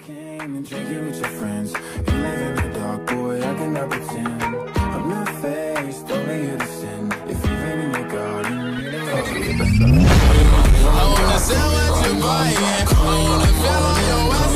came and drank it with your friends. You live in the dark, boy, I cannot pretend. I'm not faced, only you to sin. If you've been in the garden, you know I wanna sell what you're buying. I wanna feel on your